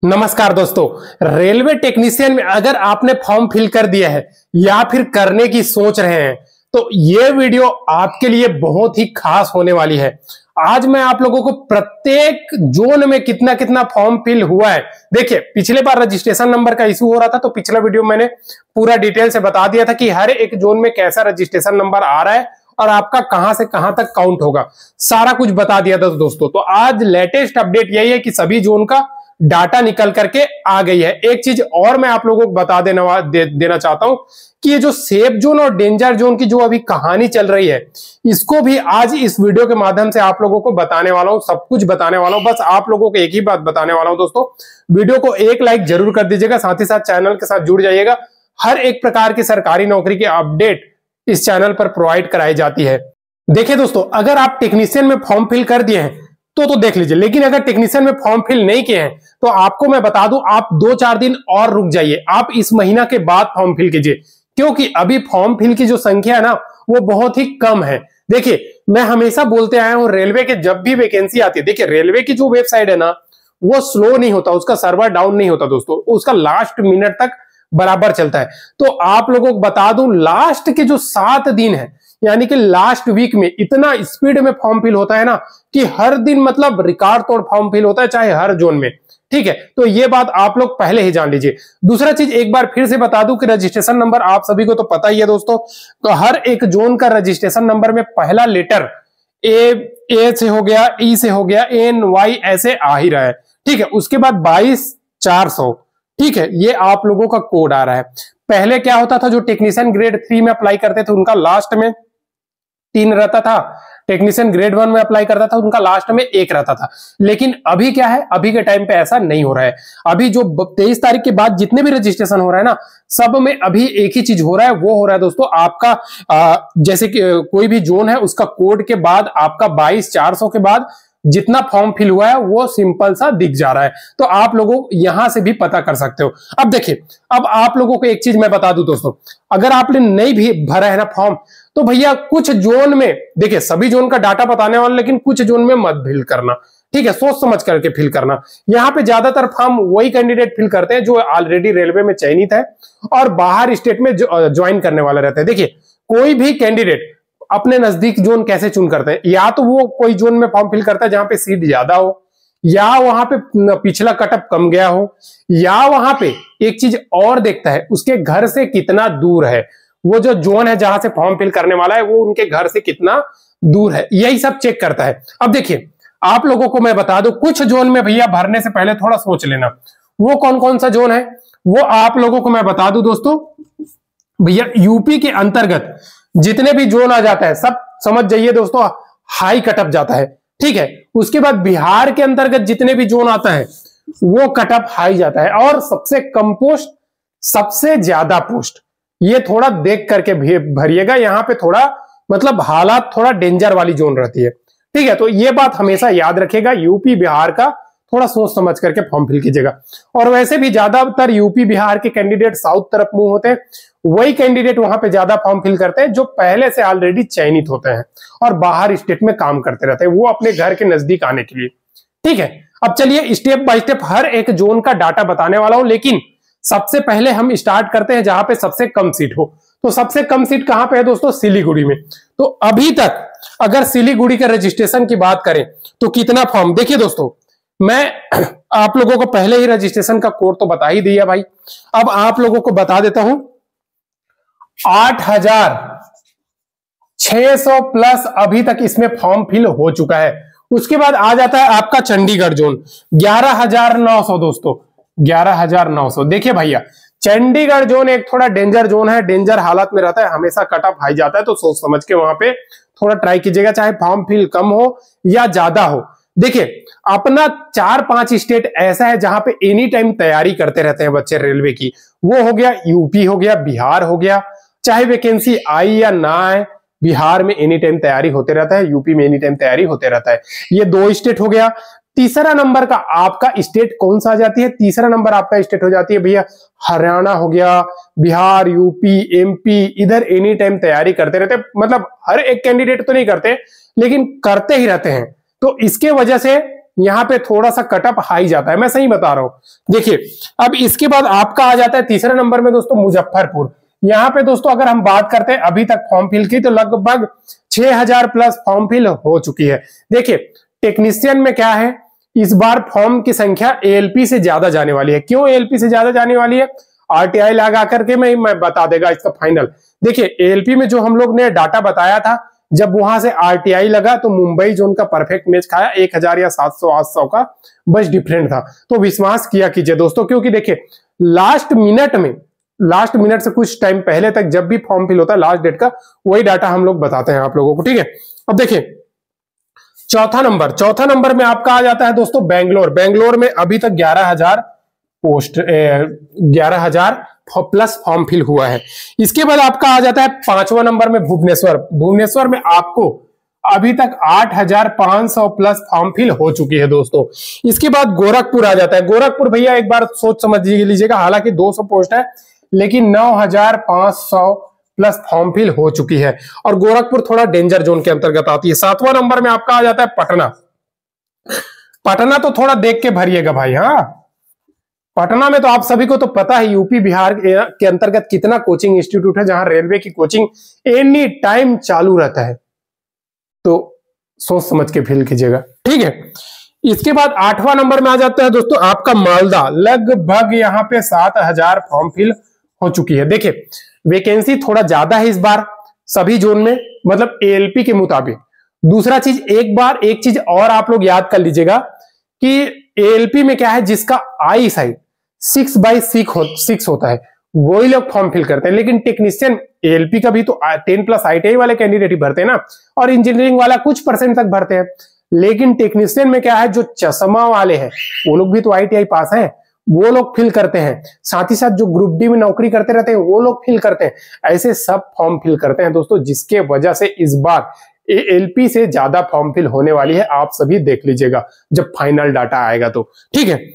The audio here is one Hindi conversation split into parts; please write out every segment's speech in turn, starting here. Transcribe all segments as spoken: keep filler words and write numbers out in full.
नमस्कार दोस्तों, रेलवे टेक्नीशियन में अगर आपने फॉर्म फिल कर दिया है या फिर करने की सोच रहे हैं तो ये वीडियो आपके लिए बहुत ही खास होने वाली है। आज मैं आप लोगों को प्रत्येक जोन में कितना कितना फॉर्म फिल हुआ है, देखिए पिछले बार रजिस्ट्रेशन नंबर का इशू हो रहा था तो पिछला वीडियो मैंने पूरा डिटेल से बता दिया था कि हर एक जोन में कैसा रजिस्ट्रेशन नंबर आ रहा है और आपका कहां से कहां तक काउंट होगा, सारा कुछ बता दिया था दोस्तों। तो आज लेटेस्ट अपडेट यही है कि सभी जोन का डाटा निकल करके आ गई है। एक चीज और मैं आप लोगों को बता देना दे, देना चाहता हूं कि ये जो सेफ जोन और डेंजर जोन की जो अभी कहानी चल रही है, इसको भी आज इस वीडियो के माध्यम से आप लोगों को बताने वाला हूं, सब कुछ बताने वाला हूं। बस आप लोगों को एक ही बात बताने वाला हूं दोस्तों, वीडियो को एक लाइक जरूर कर दीजिएगा, साथ ही साथ चैनल के साथ जुड़ जाइएगा। हर एक प्रकार की सरकारी नौकरी की अपडेट इस चैनल पर प्रोवाइड कराई जाती है। देखिए दोस्तों, अगर आप टेक्नीशियन में फॉर्म फिल कर दिए हैं तो तो देख लीजिए, लेकिन अगर टेक्नीशियन में फॉर्म फिल नहीं किए हैं तो आपको मैं बता दूं, आप दो चार दिन और रुक जाइए, आप इस महीना के बाद फॉर्म फिल कीजिए, क्योंकि अभी फॉर्म फिल की जो संख्या है ना वो बहुत ही कम है। देखिए मैं हमेशा बोलते आया हूं, रेलवे के जब भी वैकेंसी आती है, देखिए रेलवे की जो वेबसाइट है ना वो स्लो नहीं होता, उसका सर्वर डाउन नहीं होता दोस्तों, उसका लास्ट मिनट तक बराबर चलता है। तो आप लोगों को बता दूं, लास्ट के जो सात दिन है यानी कि लास्ट वीक में इतना स्पीड में फॉर्म फिल होता है ना कि हर दिन मतलब रिकॉर्ड तोड़ फॉर्म फिल होता है, चाहे हर जोन में। ठीक है, तो ये बात आप लोग पहले ही जान लीजिए। दूसरा चीज एक बार फिर से बता दूं कि रजिस्ट्रेशन नंबर आप सभी को तो पता ही है दोस्तों, तो हर एक जोन का रजिस्ट्रेशन नंबर में पहला लेटर ए ए से हो गया, ई से हो गया, एन वाई ऐसे आ ही रहा है। ठीक है, उसके बाद बाईस चार सौ, ठीक है, ये आप लोगों का कोड आ रहा है। पहले क्या होता था, जो टेक्नीशियन ग्रेड थ्री में अप्लाई करते थे उनका लास्ट में तीन रहता था, टेक्नीशियन ग्रेड वन में अप्लाई करता था उनका लास्ट में एक रहता था। लेकिन अभी क्या है, अभी के टाइम पे ऐसा नहीं हो रहा है। अभी जो तेईस तारीख के बाद जितने भी रजिस्ट्रेशन हो रहा है ना, सब में अभी एक ही चीज हो रहा है, वो हो रहा है दोस्तों आपका आ, जैसे कि कोई भी जोन है उसका कोड के बाद आपका बाईस चार सौ के बाद जितना फॉर्म फिल हुआ है वो सिंपल सा दिख जा रहा है। तो आप लोगों यहां से भी पता कर सकते हो। अब देखिए, अब आप लोगों को एक चीज मैं बता दूं दोस्तों, अगर आपने नहीं भी भरा है ना फॉर्म तो भैया कुछ जोन में, देखिए सभी जोन का डाटा बताने वाला, लेकिन कुछ जोन में मत फिल करना, ठीक है, सोच समझ करके फिल करना। यहाँ पे ज्यादातर फॉर्म वही कैंडिडेट फिल करते हैं जो ऑलरेडी रेलवे में चयनित है और बाहर स्टेट में ज्वाइन करने वाला रहता है। देखिए कोई भी कैंडिडेट अपने नजदीक जोन कैसे चुन करते हैं, या तो वो कोई जोन में फॉर्म फिल करता है जहां पे सीट ज्यादा हो, या वहां पे पिछला कटअप कम गया हो, या वहां पे एक चीज और देखता है उसके घर से कितना दूर है, वो जो जोन है जहां से फॉर्म फिल करने वाला है वो उनके घर से कितना दूर है, यही सब चेक करता है। अब देखिए आप लोगों को मैं बता दूं, कुछ जोन में भैया भरने से पहले थोड़ा सोच लेना, वो कौन कौन सा जोन है वो आप लोगों को मैं बता दूं दोस्तों। भैया यूपी के अंतर्गत जितने भी जोन आ जाता है सब समझ जाइए दोस्तों, हाई कटअप जाता है। ठीक है, उसके बाद बिहार के अंतर्गत जितने भी जोन आता है वो कटअप हाई जाता है, और सबसे कम पोस्ट सबसे ज्यादा पोस्ट, ये थोड़ा देख करके भरिएगा, यहां पे थोड़ा मतलब हालात थोड़ा डेंजर वाली जोन रहती है। ठीक है, तो ये बात हमेशा याद रखिएगा, यूपी बिहार का थोड़ा सोच समझ करके फॉर्म फिल कीजिएगा। और वैसे भी ज्यादातर यूपी बिहार के कैंडिडेट साउथ तरफ मूव होते हैं, वही कैंडिडेट वहां पे ज्यादा फॉर्म फिल करते हैं जो पहले से ऑलरेडी चयनित होते हैं और बाहर स्टेट में काम करते रहते हैं, वो अपने घर के नजदीक आने के लिए। ठीक है, अब चलिए स्टेप बाय स्टेप हर एक जोन का डाटा बताने वाला हूं, लेकिन सबसे पहले हम स्टार्ट करते हैं जहां पे सबसे कम सीट हो। तो सबसे कम सीट कहां पे है दोस्तों, सिलीगुड़ी में। तो अभी तक अगर सिलीगुड़ी के रजिस्ट्रेशन की बात करें तो कितना फॉर्म, देखिए दोस्तों मैं आप लोगों को पहले ही रजिस्ट्रेशन का कोड तो बता ही दिया भाई, अब आप लोगों को बता देता हूं, आठ हजार छह सौ प्लस अभी तक इसमें फॉर्म फिल हो चुका है। उसके बाद आ जाता है आपका चंडीगढ़ जोन, ग्यारह हजार नौ सौ दोस्तों, ग्यारह हजार नौ सौ। देखिए भैया चंडीगढ़ जोन एक थोड़ा डेंजर जोन है, डेंजर हालत में रहता है, हमेशा कटअप हाई जाता है, तो सोच समझ के वहां पे थोड़ा ट्राई कीजिएगा, चाहे फॉर्म फिल कम हो या ज्यादा हो। देखिए अपना चार पांच स्टेट ऐसा है जहां पे एनी टाइम तैयारी करते रहते हैं बच्चे रेलवे की, वो हो गया यूपी हो गया, बिहार हो गया, चाहे वैकेंसी आई या ना आए, बिहार में एनी टाइम तैयारी होते रहता है, यूपी में एनी टाइम तैयारी होते रहता है। ये दो स्टेट हो गया। तीसरा नंबर का आपका स्टेट कौन सा आ जाती है, तीसरा नंबर आपका स्टेट हो जाती है भैया हरियाणा हो गया, बिहार, यूपी, एमपी, इधर एनी टाइम तैयारी करते रहते हैं, मतलब हर एक कैंडिडेट तो नहीं करते लेकिन करते ही रहते हैं। तो इसके वजह से यहाँ पे थोड़ा सा कटअप हाई जाता है, मैं सही बता रहा हूं। देखिए अब इसके बाद आपका आ जाता है तीसरे नंबर में दोस्तों मुजफ्फरपुर। यहाँ पे दोस्तों अगर हम बात करते हैं अभी तक फॉर्म फिल की, तो लगभग छह हजार प्लस फॉर्म फिल हो चुकी है। देखिए टेक्नीशियन में क्या है, इस बार फॉर्म की संख्या एएलपी से ज्यादा जाने वाली है। क्यों एएलपी से ज्यादा जाने वाली है, आरटीआई लगा करके मैं मैं बता देगा इसका फाइनल। देखिए एएलपी में जो हम लोग ने डाटा बताया था, जब वहां से आरटीआई लगा तो मुंबई जोन का परफेक्ट मैच खाया, एक हजार या सात सौ आठ सौ का बस डिफरेंट था। तो विश्वास किया कीजिए दोस्तों, क्योंकि देखिए लास्ट मिनट में, लास्ट मिनट से कुछ टाइम पहले तक जब भी फॉर्म फिल होता है लास्ट डेट का, वही डाटा हम लोग बताते हैं आप लोगों को, ठीक है। अब देखिए चौथा नंबर, चौथा नंबर में आपका आ जाता है दोस्तों बेंगलोर। बेंगलोर में अभी तक ग्यारह हजार पोस्ट ग्यारह हजार प्लस फॉर्म फिल हुआ है। इसके बाद आपका आ जाता है पांचवा नंबर में भुवनेश्वर। भुवनेश्वर में आपको अभी तक आठ हजार पांच सौ प्लस फॉर्म फिल हो चुकी है दोस्तों। इसके बाद गोरखपुर आ जाता है। गोरखपुर भैया एक बार सोच समझ लीजिएगा, हालांकि दो सौ पोस्ट है लेकिन नौ हजार पांच सौ प्लस फॉर्म फिल हो चुकी है, और गोरखपुर थोड़ा डेंजर जोन के अंतर्गत आती है। सातवां नंबर में आपका आ जाता है पटना। पटना तो थोड़ा देख के भरिएगा भाई, हाँ पटना में तो आप सभी को तो पता है यूपी बिहार के अंतर्गत कितना कोचिंग इंस्टीट्यूट है जहां रेलवे की कोचिंग एनी टाइम चालू रहता है, तो सोच समझ के फिल कीजिएगा, ठीक है। इसके बाद आठवां नंबर में आ जाता है दोस्तों आपका मालदा। लगभग यहाँ पे सात हजार फॉर्म फिल हो चुकी है। देखिए वैकेंसी थोड़ा ज्यादा है इस बार सभी जोन में, मतलब एएलपी के मुताबिक। दूसरा चीज, एक बार एक चीज और आप लोग याद कर लीजिएगा कि एएलपी में क्या है, जिसका eyesight six by six होता है वही लोग फॉर्म फिल करते हैं, लेकिन टेक्नीशियन एएलपी का भी तो टेन प्लस आईटीआई वाले कैंडिडेट ही भरते हैं ना, और इंजीनियरिंग वाला कुछ परसेंट तक भरते हैं। लेकिन टेक्नीशियन में क्या है, जो चश्मा वाले हैं वो लोग भी तो आईटीआई पास हैं, वो लोग फिल करते हैं। साथ ही साथ जो ग्रुप डी में नौकरी करते रहते हैं वो लोग फिल करते हैं। ऐसे सब फॉर्म फिल करते हैं दोस्तों, जिसके वजह से इस बार एएलपी से ज्यादा फॉर्म फिल होने वाली है। आप सभी देख लीजिएगा जब फाइनल डाटा आएगा तो, ठीक है।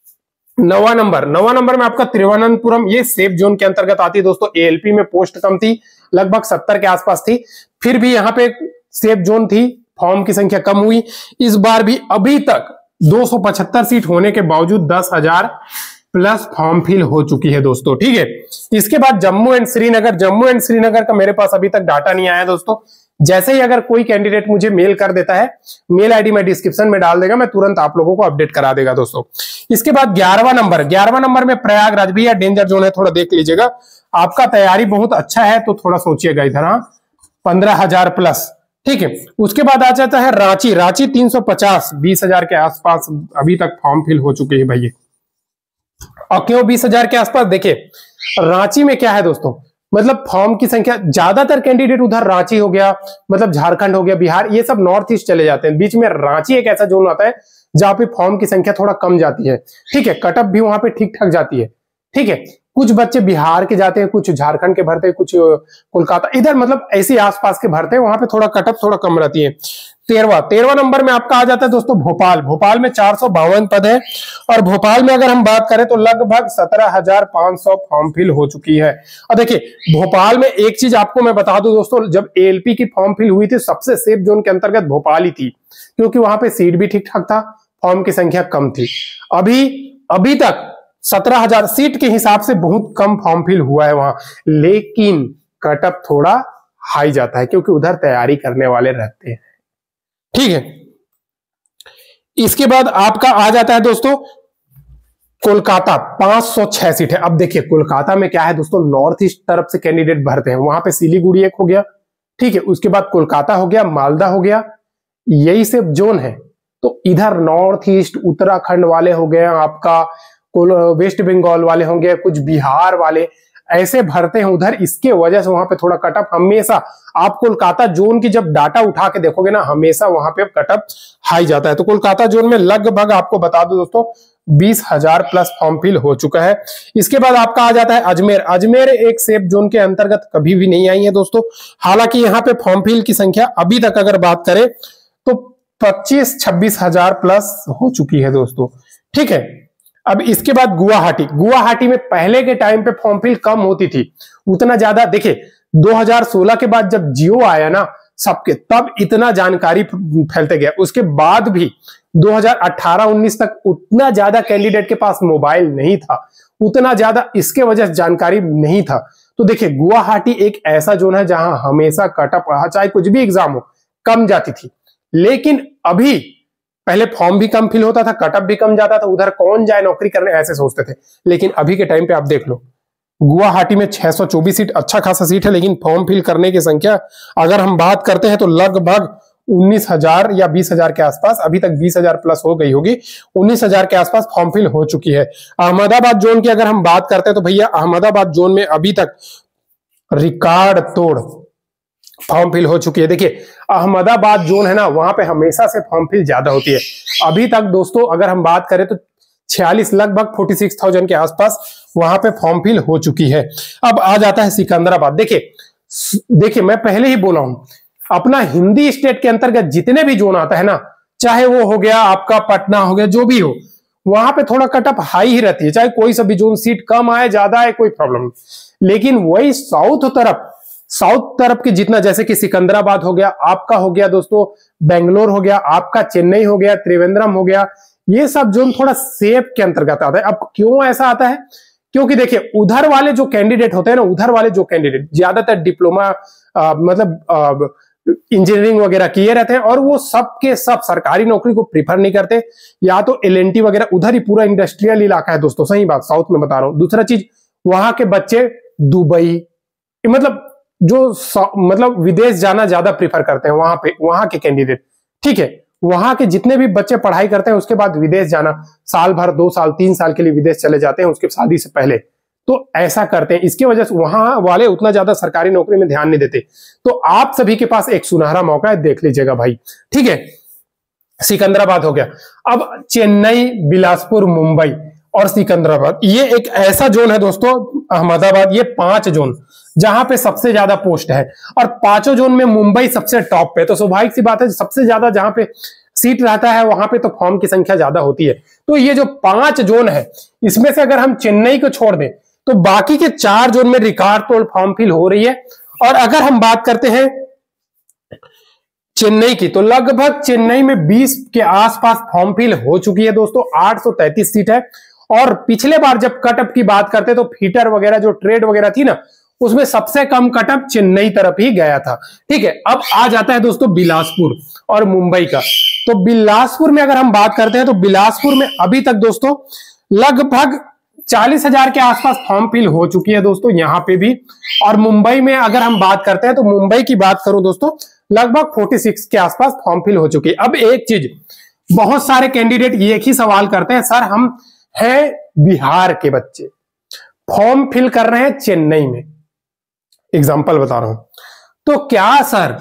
नवा नंबर, नवा नंबर में आपका तिरुवनंतपुरम, ये सेफ जोन के अंतर्गत आती है दोस्तों। एएलपी में पोस्ट कम थी, लगभग सत्तर के आसपास थी, फिर भी यहाँ पे सेफ जोन थी, फॉर्म की संख्या कम हुई। इस बार भी अभी तक दो सौ पचहत्तर सीट होने के बावजूद दस हजार प्लस फॉर्म फिल हो चुकी है दोस्तों, ठीक है। इसके बाद जम्मू एंड श्रीनगर, जम्मू एंड श्रीनगर का मेरे पास अभी तक डाटा नहीं आया दोस्तों। जैसे ही अगर कोई कैंडिडेट मुझे मेल कर देता है, मेल आईडी मैं डिस्क्रिप्शन में डाल देगा, मैं तुरंत आप लोगों को अपडेट करा देगा दोस्तों। इसके बाद ग्यारहवां नंबर, ग्यारहवां नंबर में प्रयागराज भी, या डेंजर जोन है, थोड़ा देख लीजिएगा। आपका तैयारी बहुत अच्छा है तो थोड़ा सोचिएगा इधर, हाँ पंद्रह हजार प्लस, ठीक है। उसके बाद आ जाता है रांची। रांची तीन सौ पचास, बीस हजार के आसपास अभी तक फॉर्म फिल हो चुके हैं भैया। और क्यों बीस हजार के आसपास, देखिए रांची में क्या है दोस्तों, मतलब फॉर्म की संख्या ज्यादातर कैंडिडेट उधर रांची हो गया, मतलब झारखंड हो गया, बिहार, ये सब नॉर्थ ईस्ट चले जाते हैं। बीच में रांची एक ऐसा जोन आता है जहां पे फॉर्म की संख्या थोड़ा कम जाती है, ठीक है। कटअप भी वहां पे ठीक ठाक जाती है, ठीक है। कुछ बच्चे बिहार के जाते हैं, कुछ झारखंड के भरते हैं, कुछ कोलकाता, इधर मतलब ऐसे आसपास के भरते हैं, वहां पे थोड़ा कटअप थोड़ा कम रहती है। तेरहवा तेरहवा नंबर में आपका आ जाता है दोस्तों भोपाल। भोपाल में चार सौ बावन पद है, और भोपाल में अगर हम बात करें तो लगभग सत्रह हजार पांच सौ फॉर्म फिल हो चुकी है। और देखिए भोपाल में एक चीज आपको मैं बता दूं दोस्तों, जब एएलपी की फॉर्म फिल हुई थी सबसे सेफ जोन के अंतर्गत भोपाल ही थी, क्योंकि वहां पे सीट भी ठीक ठाक था, फॉर्म की संख्या कम थी। अभी अभी तक सत्रह हजार सीट के हिसाब से बहुत कम फॉर्म फिल हुआ है वहां, लेकिन कटअप थोड़ा हाई जाता है क्योंकि उधर तैयारी करने वाले रहते हैं, ठीक है। इसके बाद आपका आ जाता है दोस्तों कोलकाता, पांच सौ छह सीट है। अब देखिए कोलकाता में क्या है दोस्तों, नॉर्थ ईस्ट तरफ से कैंडिडेट भरते हैं, वहां पे सिलीगुड़ी एक हो गया, ठीक है। उसके बाद कोलकाता हो गया, मालदा हो गया, यही सब जोन है। तो इधर नॉर्थ ईस्ट उत्तराखंड वाले हो गए, आपका वेस्ट बंगाल वाले होंगे, कुछ बिहार वाले, ऐसे भरते हैं उधर। इसके वजह से वहां पे थोड़ा कटअप हमेशा, आप कोलकाता जोन की जब डाटा उठा के देखोगे ना, हमेशा वहां पे कटअप हाई जाता है। तो कोलकाता जोन में लगभग आपको बता दो दोस्तों बीस हजार प्लस फॉर्म फिल हो चुका है। इसके बाद आपका आ जाता है अजमेर। अजमेर एक सेफ जोन के अंतर्गत कभी भी नहीं आई है दोस्तों, हालांकि यहाँ पे फॉर्म फिल की संख्या अभी तक अगर बात करें तो पच्चीस छब्बीस हजार प्लस हो चुकी है दोस्तों, ठीक है। अब इसके बाद गुवाहाटी, गुवाहाटी में पहले के टाइम पे फॉर्म फिल कम होती थी, उतना ज्यादा, देखिए दो हज़ार सोलह के बाद जब जियो आया ना सबके, तब इतना जानकारी फैलते गया। उसके बाद भी दो हज़ार अठारह उन्नीस तक उतना ज्यादा कैंडिडेट के पास मोबाइल नहीं था, उतना ज्यादा इसके वजह से जानकारी नहीं था। तो देखिए गुवाहाटी एक ऐसा जोन है जहां हमेशा कटअप चाहे कुछ भी एग्जाम हो कम जाती थी, लेकिन अभी पहले फॉर्म भी कम फिल होता था, कटअप भी कम जाता था, उधर कौन जाए नौकरी करने ऐसे सोचते थे। लेकिन अभी के टाइम पे आप देख लो गुवाहाटी में छह सौ चौबीस सीट अच्छा खासा सीट है, लेकिन फॉर्म फिल करने की संख्या अगर हम बात करते हैं तो लगभग उन्नीस हजार या बीस हजार के आसपास, अभी तक बीस हजार प्लस हो गई होगी, उन्नीस हजार के आसपास फॉर्म फिल हो चुकी है। अहमदाबाद जोन की अगर हम बात करते हैं तो भैया अहमदाबाद जोन में अभी तक रिकॉर्ड तोड़ फॉर्म फिल हो चुकी है। देखिए अहमदाबाद जोन है ना, वहां पे हमेशा से फॉर्म फिल ज्यादा होती है। अभी तक दोस्तों अगर हम बात करें तो छियालीस लगभग छियालीस हज़ार के आसपास वहां पे फॉर्म फिल हो चुकी है। अब आ जाता है सिकंदराबाद। देखिए देखिए मैं पहले ही बोला हूं, अपना हिंदी स्टेट के अंतर्गत जितने भी जोन आता है ना, चाहे वो हो गया आपका पटना हो गया, जो भी हो, वहां पे थोड़ा कटअप हाई ही रहती है, चाहे कोई सा भी जोन सीट कम आए ज्यादा आए कोई प्रॉब्लम नहीं। लेकिन वही साउथ तरफ साउथ तरफ की जितना, जैसे कि सिकंदराबाद हो गया, आपका हो गया दोस्तों बेंगलोर हो गया, आपका चेन्नई हो गया, त्रिवेंद्रम हो गया, ये सब जोन थोड़ा सेफ के अंतर्गत आता है। अब क्यों ऐसा आता है? क्योंकि देखिए उधर वाले जो कैंडिडेट होते हैं ना, उधर वाले जो कैंडिडेट ज्यादातर डिप्लोमा मतलब इंजीनियरिंग वगैरह किए रहते हैं, और वो सब के सब सरकारी नौकरी को प्रीफर नहीं करते, या तो एल एन टी वगैरह, उधर ही पूरा इंडस्ट्रियल इलाका है दोस्तों, सही बात साउथ में बता रहा हूं। दूसरा चीज वहां के बच्चे दुबई मतलब जो मतलब विदेश जाना ज्यादा प्रीफर करते हैं, वहां पे वहां के कैंडिडेट, ठीक है, वहां के जितने भी बच्चे पढ़ाई करते हैं उसके बाद विदेश जाना, साल भर दो साल तीन साल के लिए विदेश चले जाते हैं उसके शादी से पहले, तो ऐसा करते हैं। इसकी वजह से वहां वाले उतना ज्यादा सरकारी नौकरी में ध्यान नहीं देते। तो आप सभी के पास एक सुनहरा मौका है, देख लीजिएगा भाई, ठीक है। सिकंदराबाद हो गया। अब चेन्नई, बिलासपुर, मुंबई और सिकंदराबाद, ये एक ऐसा जोन है दोस्तों, अहमदाबाद, ये पांच जोन जहां पे सबसे ज्यादा पोस्ट है, और पांचों जोन में मुंबई सबसे टॉप पे। तो स्वाभाविक सी बात है, सबसे ज्यादा जहां पे सीट रहता है वहां पे तो फॉर्म की संख्या ज्यादा होती है। तो ये जो पांच जोन है, इसमें से अगर हम चेन्नई को छोड़ दें तो बाकी के चार जोन में रिकॉर्ड तोड़ फॉर्म फिल हो रही है। और अगर हम बात करते हैं चेन्नई की, तो लगभग चेन्नई में बीस के आसपास फॉर्म फिल हो चुकी है दोस्तों, आठ सौ तैंतीस सीट है। और पिछले बार जब कटअप की बात करते तो फीटर वगैरह जो ट्रेड वगैरह थी ना, उसमें सबसे कम कटअप चेन्नई तरफ ही गया था, ठीक है। अब आ जाता है दोस्तों बिलासपुर और मुंबई का। तो बिलासपुर में अगर हम बात करते हैं तो बिलासपुर में अभी तक दोस्तों लगभग चालीस हजार के आसपास फॉर्म फिल हो चुकी है दोस्तों, यहां पे भी। और मुंबई में अगर हम बात करते हैं तो मुंबई की बात करूं दोस्तों, लगभग छियालीस के आसपास फॉर्म फिल हो चुकी है। अब एक चीज, बहुत सारे कैंडिडेट ये एक ही सवाल करते हैं, सर हम हैं बिहार के बच्चे, फॉर्म फिल कर रहे हैं चेन्नई में, एग्जाम्पल बता रहा हूं, तो क्या सर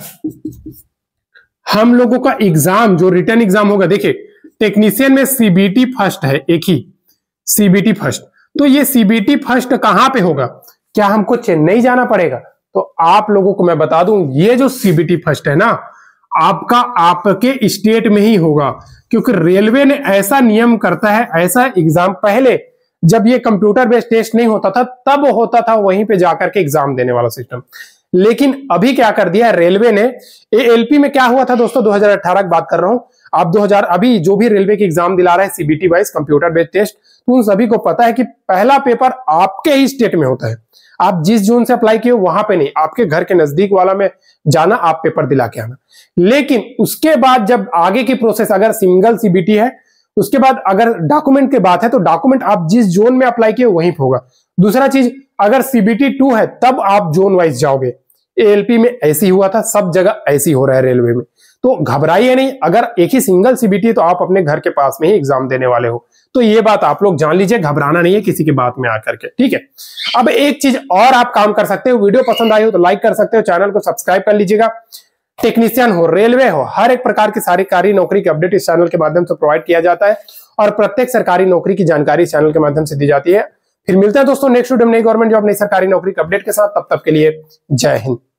हम लोगों का एग्जाम जो रिटर्न एग्जाम होगा, देखिए टेक्नीशियन में सीबीटी फर्स्ट है, एक ही सीबीटी फर्स्ट, तो ये सीबीटी फर्स्ट कहां पे होगा? क्या हमको चेन्नई जाना पड़ेगा? तो आप लोगों को मैं बता दूं, ये जो सीबीटी फर्स्ट है ना, आपका आपके स्टेट में ही होगा, क्योंकि रेलवे ने ऐसा नियम करता है, ऐसा एग्जाम पहले जब ये कंप्यूटर बेस्ड टेस्ट नहीं होता था तब होता था वहीं पे जाकर के एग्जाम देने वाला सिस्टम। लेकिन अभी क्या कर दिया है रेलवे ने, एएलपी में क्या हुआ था दोस्तों, दो हज़ार अठारह की बात कर रहा हूं, आप दो हज़ार अभी जो भी रेलवे की एग्जाम दिला रहा है CBT wise computer based test, तो उन सभी को पता है कि पहला पेपर आपके ही स्टेट में होता है, आप जिस जोन से अप्लाई किए वहां पे नहीं, आपके घर के नजदीक वाला में जाना, आप पेपर दिला के आना। लेकिन उसके बाद जब आगे की प्रोसेस, अगर सिंगल सीबीटी है, उसके बाद अगर डॉक्यूमेंट की बात है तो डॉक्यूमेंट आप जिस जोन में अप्लाई किए वहीं पे होगा। दूसरा चीज, अगर सीबीटी टू है तब आप जोन वाइज जाओगे, एएलपी में ऐसी हुआ था, सब जगह ऐसी हो रहा है रेलवे में, तो घबराइए नहीं। अगर एक ही सिंगल सीबीटी है तो आप अपने घर के पास में ही एग्जाम देने वाले हो, तो ये बात आप लोग जान लीजिए, घबराना नहीं है किसी की बात में आकर के, ठीक है। अब एक चीज और आप काम कर सकते हो, वीडियो पसंद आई हो तो लाइक कर सकते हो, चैनल को सब्सक्राइब कर लीजिएगा। टेक्नीशियन हो, रेलवे हो, हर एक प्रकार की सरकारी नौकरी की अपडेट इस चैनल के माध्यम से प्रोवाइड किया जाता है, और प्रत्येक सरकारी नौकरी की जानकारी इस चैनल के माध्यम से दी जाती है। फिर मिलते हैं दोस्तों नेक्स्ट वीडियो में नई गवर्नमेंट जॉब, नई सरकारी नौकरी के अपडेट के साथ। तब तक के लिए जय हिंद।